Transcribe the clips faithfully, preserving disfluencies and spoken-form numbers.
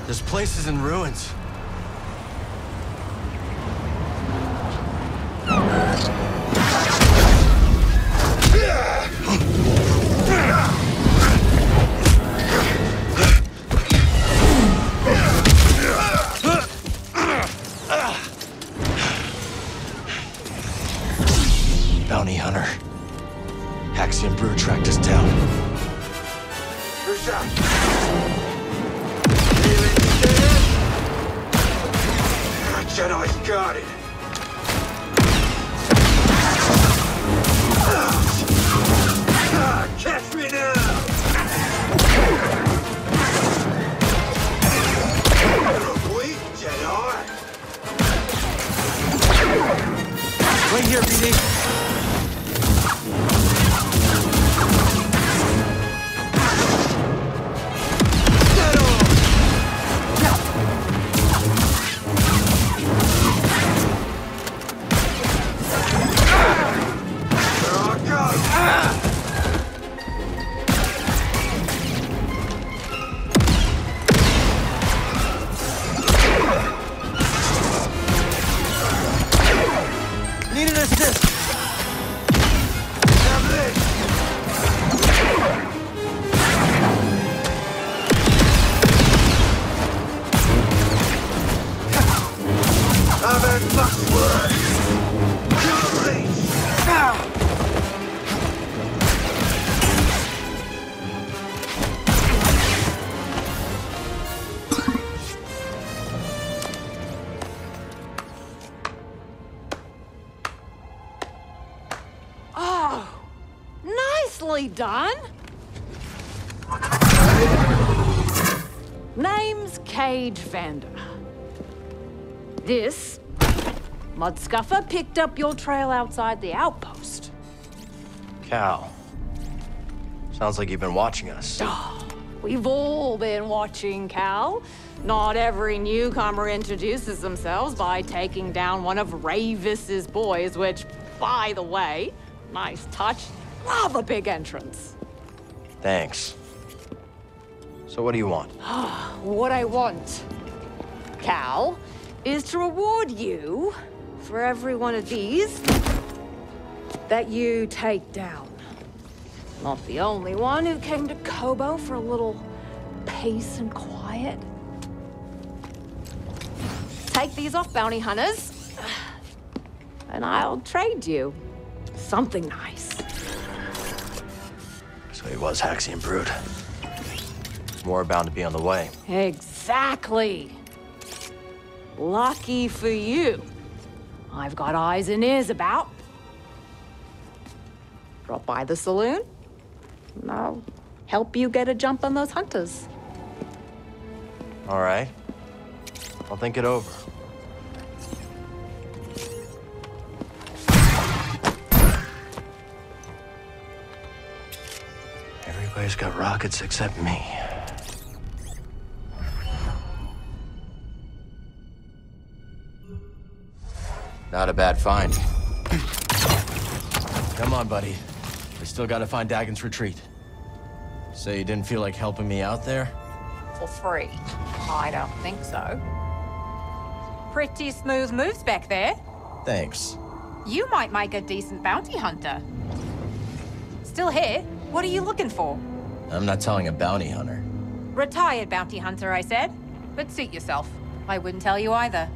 This place is in ruins. Bounty hunter. Haxian Brew tracked us down. Who's that? Jedi's got it. Ah, catch me now! Wait, Jedi! Wait here, B D. Need an assist! Have this! I've had much work! Please! Oh, nicely done. Name's Cage Vander. This Mudscuffer picked up your trail outside the outpost. Cal. Sounds like you've been watching us. Oh, we've all been watching, Cal. Not every newcomer introduces themselves by taking down one of Ravis's boys, which, by the way, nice touch. Love a big entrance. Thanks. So what do you want? What I want, Cal, is to reward you for every one of these that you take down. Not the only one who came to Kobo for a little peace and quiet. Take these off, bounty hunters, and I'll trade you something nice. So he was Haxian Brood. More bound to be on the way. Exactly. Lucky for you. I've got eyes and ears about. Drop by the saloon, and I'll help you get a jump on those hunters. All right. I'll think it over. Everybody's got rockets except me. Not a bad find. Come on, buddy. We still gotta find Dagon's retreat. Say you didn't feel like helping me out there? For free? I don't think so. Pretty smooth moves back there. Thanks. You might make a decent bounty hunter. Still here? What are you looking for? I'm not telling a bounty hunter. Retired bounty hunter, I said. But suit yourself. I wouldn't tell you either.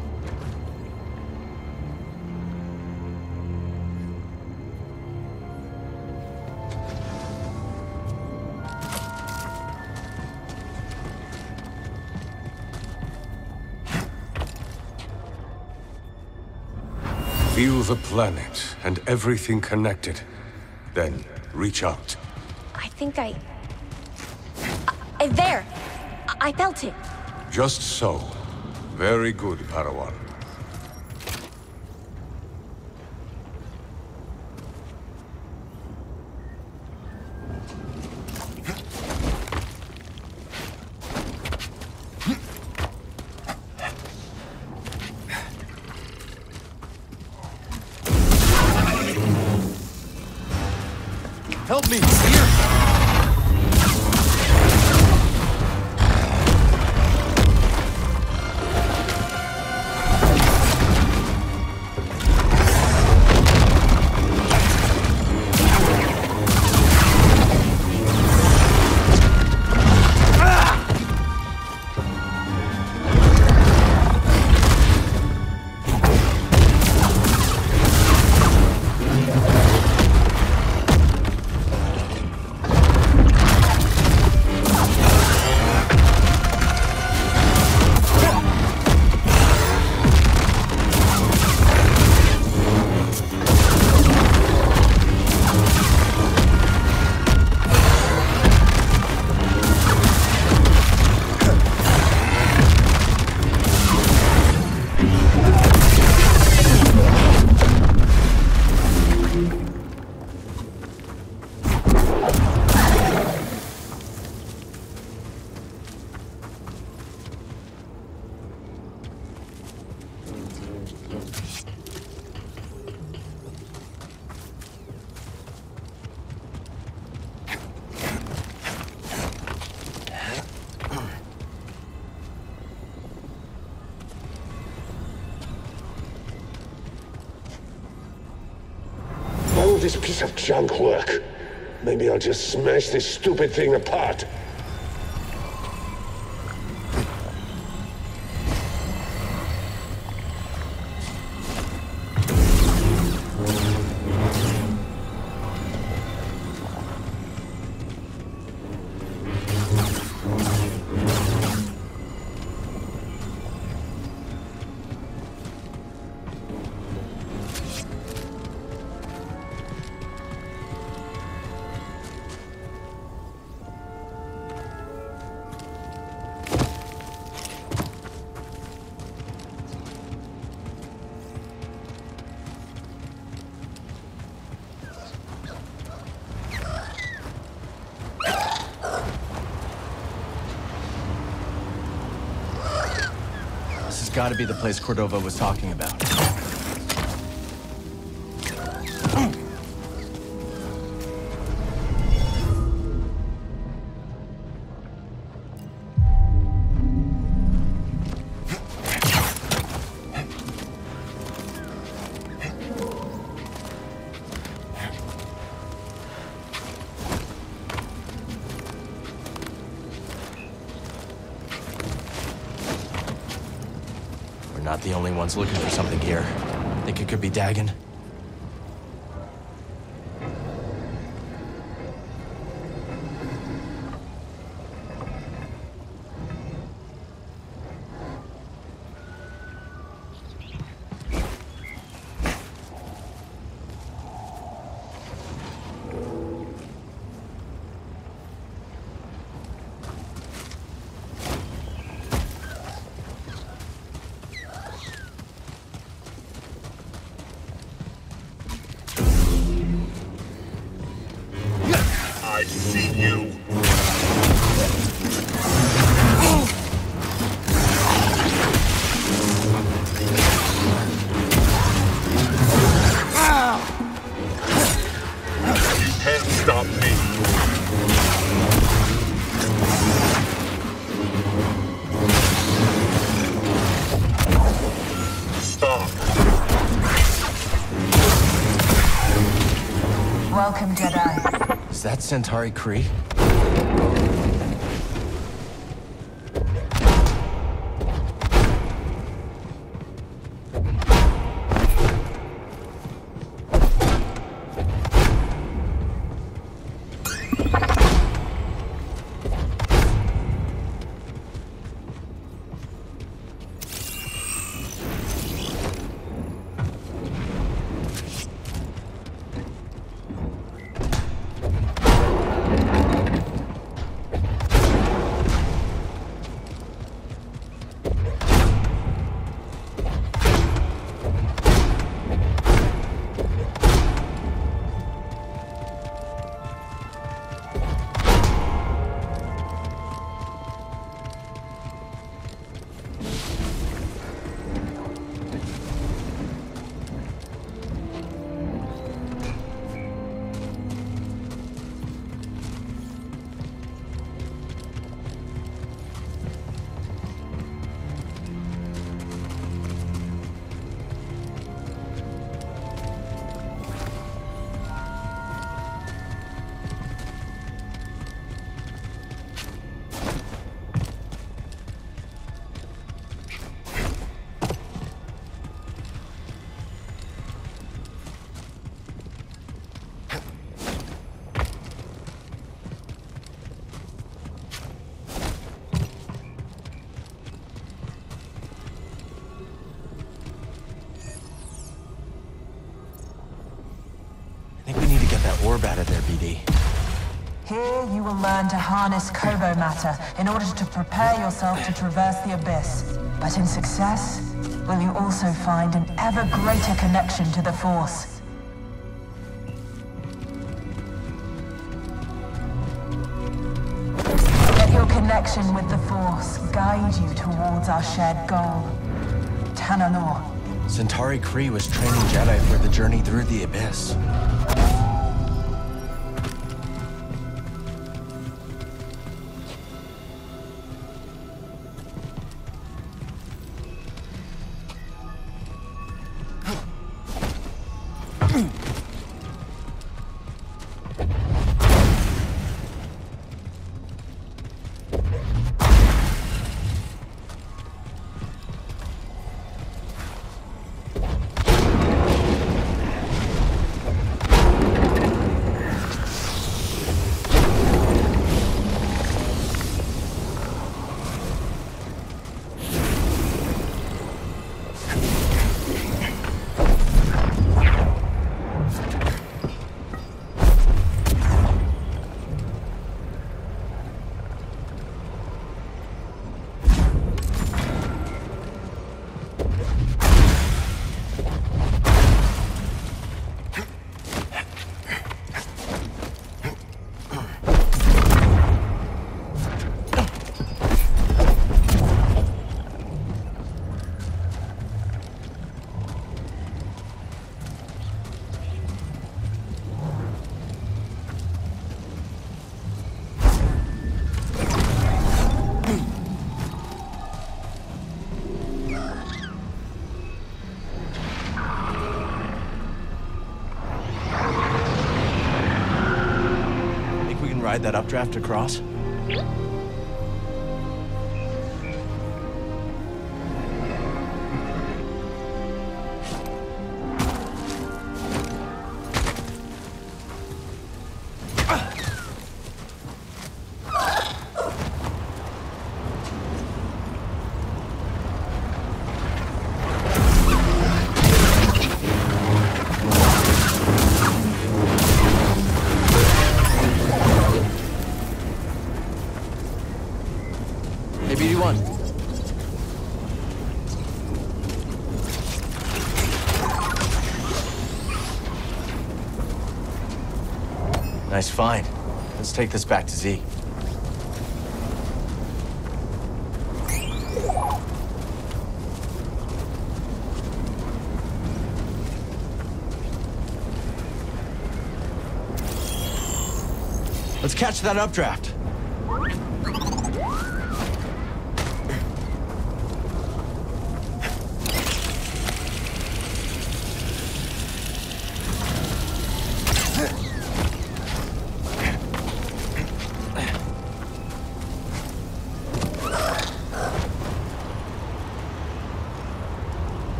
Feel the planet and everything connected. Then reach out. I think I... I there! I, I felt it. Just so. Very good, Padawan. Help me! Here! this piece of junk work? Maybe I'll just smash this stupid thing apart. Gotta be the place Cordova was talking about. Not the only ones looking for something here. Think it could be Dagon? I see you. You can't stop me. Stop. Welcome, Jedi. Is that Centauri Kree? Orb out of there, B D. Here you will learn to harness Kobo matter in order to prepare yourself to traverse the abyss. But in success, will you also find an ever greater connection to the Force. Let your connection with the Force guide you towards our shared goal, Tanalor. Centauri Kree was training Jedi for the journey through the abyss. ride that updraft across? Nice find. Let's take this back to Z. Let's catch that updraft.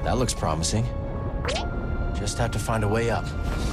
That looks promising. Just have to find a way up.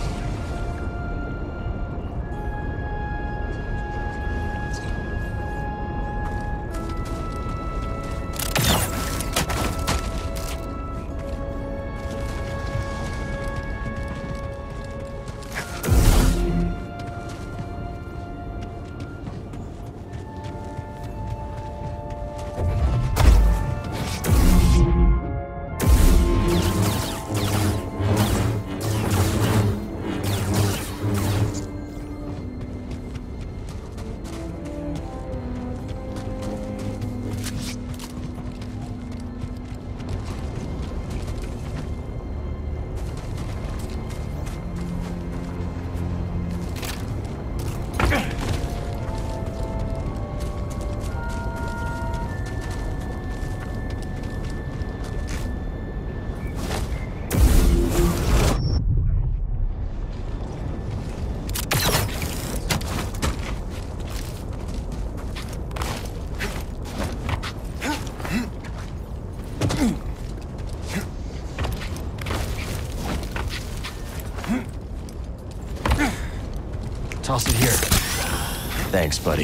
Toss it here. Thanks, buddy.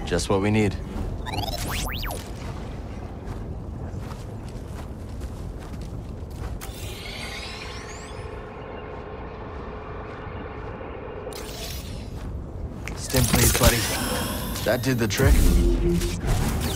Just what we need. Stim, please, buddy. That did the trick.